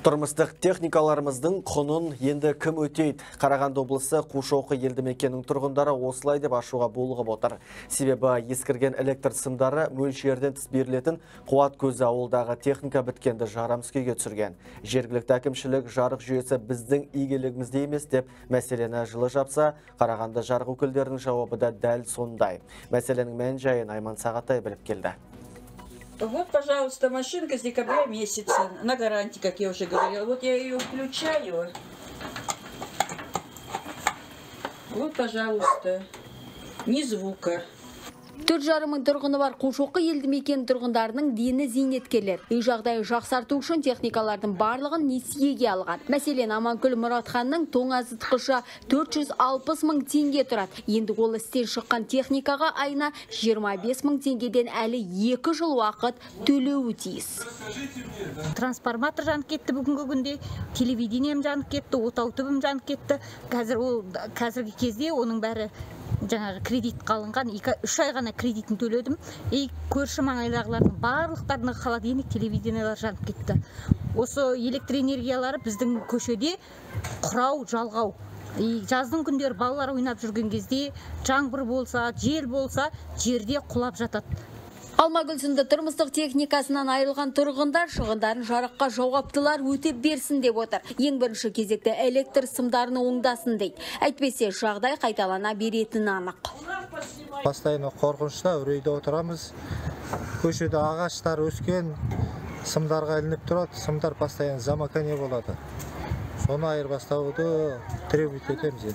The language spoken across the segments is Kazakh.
Тұрмыстық техникаларымыздың құнын енді кім өтейді? Қарағанды облысы Қушоқы елді мекенінің тұрғындары осылай деп ашуға булығып отыр. Себебі ескірген электр сымдары мөлшерден тыс берілетін қуат көзі ауылдағы техника біткенді жарамсыз күйге түсірген. Жергілікті әкімшілік жарық жүйесі біздің игілігімізде емес деп мәселені жылы жапса, Қарағанды жарық өкілдерінің жауабы да дәл сондай. Мәселенің мән-жайын Айман Сағатай біліп келді. Вот, пожалуйста, машинка с декабря месяца, на гарантии, как я уже говорила. Вот я ее включаю. Вот, пожалуйста, ни звука. 4,5 мың тұрғыны бар Қушоқы елді мекен тұрғындарының дені зейнеткерлер. Үй жағдайы жақсарту үшін техникалардың барлығын несиеге алған. Мәселен, Аманкүл Мұратханның тоңазытқышы 460 мың теңге тұрады. Енді ол істен шыққан техникаға айына 25 мың теңгеден әлі 2 жыл уақыт төлеуі тиіс. Трансформатор жанып кетті бүгінгі күнде, телевидением жанып кетті, отау түбім жанып кетті. Қазіргі кезде оның бәрі жаңағы кредит қалынған, 3 ай ғана кредитін төледім. Көрші маңайдағылардың барлықтарына холодильник, телевидениялар жанып кетті. Осы электроэнергиялары біздің көшеде құрау, жалғау. Жаздың күндері балалар ойнап жүрген кезде жаңбыр болса, жел болса, жерде құлап жатады. Алмагүл сынды тұрмыстық техникасынан айырылған тұрғындар шығындарын жарыққа жауаптылар өтеп берсін деп отыр. Ең бірінші кезекте электр сымдарын оңдасын дейді. Әйтпесе жағдай қайталана беретіні анық. Постоянно қорқынышта үрейде отырамыз. Көшеде ағаштар өскен, сымдарға ілініп тұрады. Сымдар постоянно замакание болады. Соны айырбастауды требует етеміз.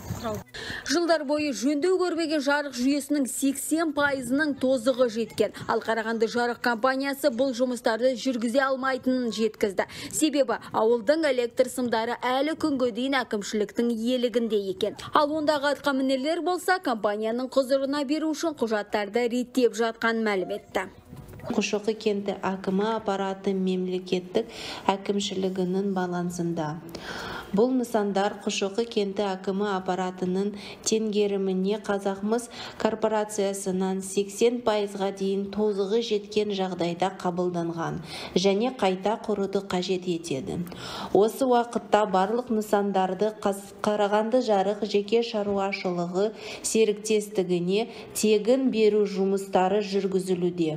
Жылдар бойы жөндеу көрмеген жарық жүйесінің 80%-ның тозығы жеткен. Ал Қарағанды жарық компаниясы бұл жұмыстарды жүргізе алмайтынын жеткізді. Себебі ауылдың электр сымдары әлі күнге дейін әкімшіліктің иелігінде екен. Ал ондағы атқамінерлер болса, компанияның құзырына беру үшін құжаттарды реттеп жатқан мәлім етті. Қушоқы кенті әкімі аппараты мемлекеттік әкімшілігінің балансында. Бұл нысандар Қушоқы кенті әкімі аппаратының теңгеріміне Қазақмыс корпорациясынан 80%-ға дейін тозығы жеткен жағдайда қабылданған және қайта құруды қажет етеді. Осы уақытта барлық нысандарды Қарағанды жарық жеке шаруашылығы серіктестігіне тегін беру жұмыстары жүргізілуде.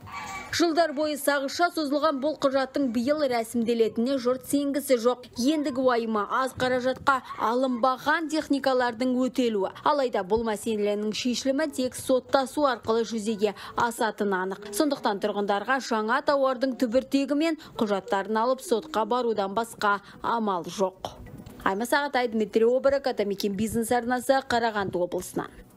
Жылдар бойы сағызша созылған бұл құжаттың биыл рәсімделетіне жұрт сенгісі жоқ. Ендігі уайымы аз қаражатқа алынбаған техникалардың өтелуі. Алайда бұл мәселенің шешілімі тек соттасу арқылы жүзеге асатыны анық. Сондықтан тұрғындарға жаңа тауардың түбіртегі мен құжаттарын алып сотқа барудан басқа амал жоқ. Айман Сағатай, Дмитрий Обырок, Атамекен бизнес арнасы, Қарағанды облысынан.